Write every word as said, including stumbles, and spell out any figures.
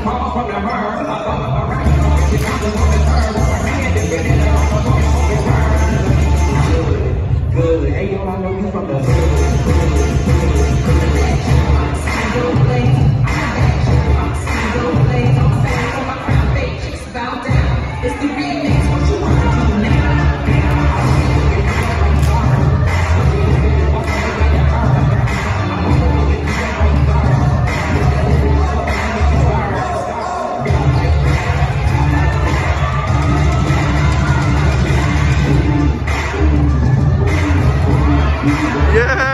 Good. Hey, yo, I know you from the hood. Yeah.